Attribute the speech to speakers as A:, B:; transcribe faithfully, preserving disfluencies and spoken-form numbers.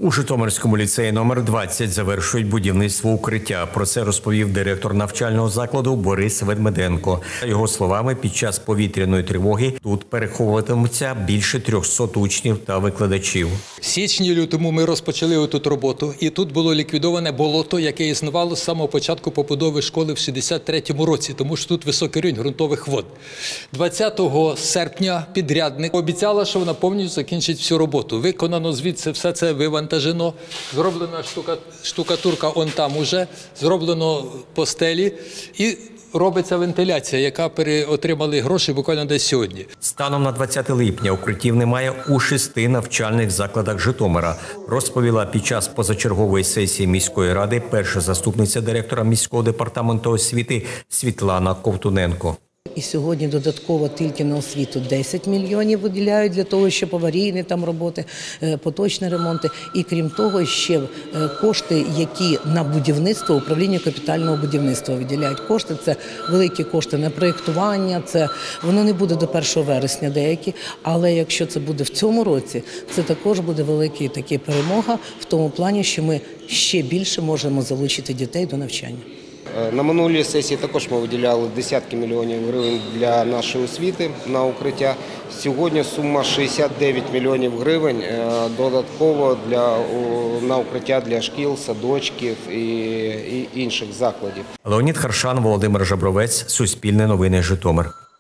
A: У Житомирському ліцеї номер двадцять завершують будівництво укриття. Про це розповів директор навчального закладу Борис Ведмеденко. За його словами, під час повітряної тривоги тут переховуватимуться більше трьохсот учнів та викладачів.
B: В січні-лютому ми розпочали тут роботу, і тут було ліквідоване болото, яке існувало з самого початку побудови школи в шістдесят третьому році, тому що тут високий рівень ґрунтових вод. двадцятого серпня підрядник обіцяла, що вона повністю закінчить всю роботу. Виконано звідси все це вивантажено. Зроблена штука, штукатурка он там уже, зроблено постелі і робиться вентиляція, яка отримали гроші буквально десь сьогодні.
A: Станом на двадцяте липня укриттів немає у шести навчальних закладах Житомира, розповіла під час позачергової сесії міської ради перша заступниця директора міського департаменту освіти Світлана Ковтуненко.
C: І сьогодні додатково тільки на освіту десять мільйонів виділяють для того, щоб аварійні там роботи, поточні ремонти. І крім того, ще кошти, які на будівництво, управління капітального будівництва виділяють кошти. Це великі кошти на проєктування, це воно не буде до першого вересня деякі, але якщо це буде в цьому році, це також буде велика така перемога в тому плані, що ми ще більше можемо залучити дітей до навчання.
D: На минулій сесії також ми виділяли десятки мільйонів гривень для нашої освіти на укриття. Сьогодні сума шістдесят дев'ять мільйонів гривень додатково для, на укриття для шкіл, садочків і, і інших закладів.
A: Леонід Харшан, Володимир Жабровець, Суспільне новини, Житомир.